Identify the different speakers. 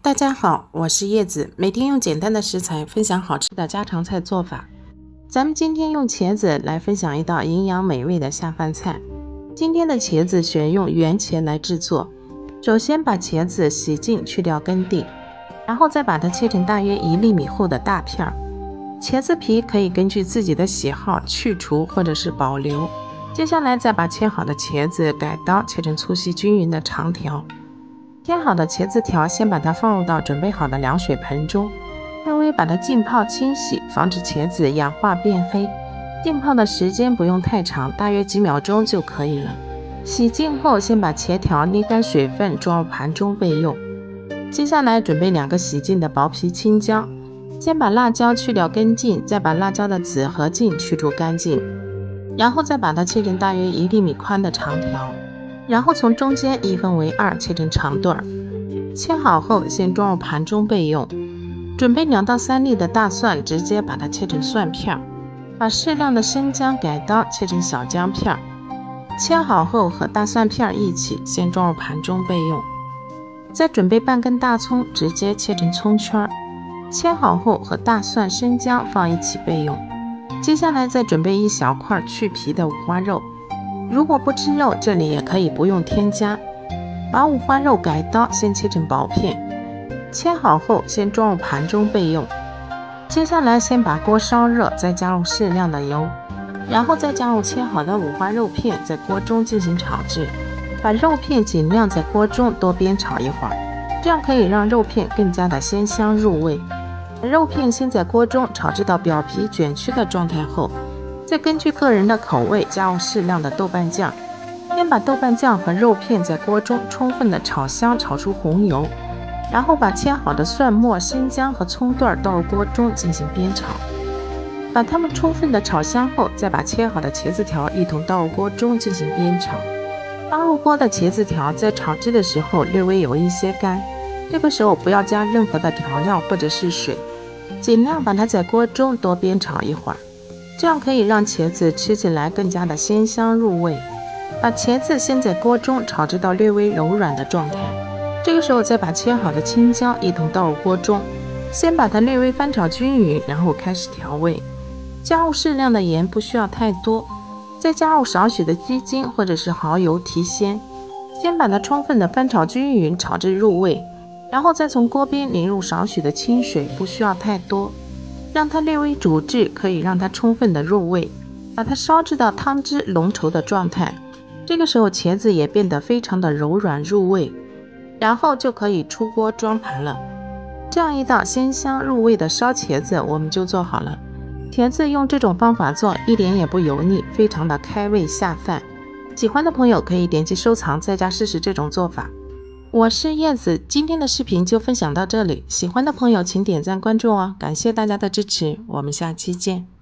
Speaker 1: 大家好，我是叶子，每天用简单的食材分享好吃的家常菜做法。咱们今天用茄子来分享一道营养美味的下饭菜。今天的茄子选用圆茄来制作。首先把茄子洗净，去掉根蒂，然后再把它切成大约1厘米厚的大片。茄子皮可以根据自己的喜好去除或者是保留。接下来再把切好的茄子改刀切成粗细均匀的长条。切好的茄子条先把它放入到准备好的凉水盆中，略微把它浸泡清洗，防止茄子氧化变黑。浸泡的时间不用太长，大约几秒钟就可以了。洗净后，先把茄条沥干水分，装入盘中备用。接下来准备2个洗净的薄皮青椒，先把辣椒去掉根茎，再把辣椒的籽和茎去除干净，然后再把它切成大约1厘米宽的长条，然后从中间一分为2，切成长段。切好后先装入盘中备用。准备2到3粒的大蒜，直接把它切成蒜片。把适量的生姜改刀切成小姜片。切好后和大蒜片一起先装入盘中备用。再准备半根大葱，直接切成葱圈。切好后和大蒜、生姜放一起备用。接下来再准备1小块去皮的五花肉。如果不吃肉，这里也可以不用添加。把五花肉改刀先切成薄片，切好后先装入盘中备用。接下来先把锅烧热，再加入适量的油，然后再加入切好的五花肉片，在锅中进行炒制。把肉片尽量在锅中多煸炒一会儿，这样可以让肉片更加的鲜香入味。肉片先在锅中炒制到表皮卷曲的状态后，再根据个人的口味加入适量的豆瓣酱。先把豆瓣酱和肉片在锅中充分的炒香，炒出红油，然后把切好的蒜末、生姜和葱段倒入锅中进行煸炒。把它们充分的炒香后，再把切好的茄子条一同倒入锅中进行煸炒。刚入锅的茄子条在炒制的时候略微有一些干，这个时候不要加任何的调料或者是水，尽量把它在锅中多煸炒一会儿，这样可以让茄子吃起来更加的鲜香入味。把茄子先在锅中炒制到略微柔软的状态，这个时候再把切好的青椒一同倒入锅中，先把它略微翻炒均匀，然后开始调味。加入适量的盐，不需要太多，再加入少许的鸡精或者是蚝油提鲜。先把它充分的翻炒均匀，炒至入味，然后再从锅边淋入少许的清水，不需要太多，让它略微煮至，可以让它充分的入味。把它烧制到汤汁浓稠的状态，这个时候茄子也变得非常的柔软入味，然后就可以出锅装盘了。这样一道鲜香入味的烧茄子我们就做好了。茄子用这种方法做一点也不油腻，非常的开胃下饭。喜欢的朋友可以点击收藏，在家试试这种做法。我是叶子，今天的视频就分享到这里，喜欢的朋友请点赞关注哦，感谢大家的支持，我们下期见。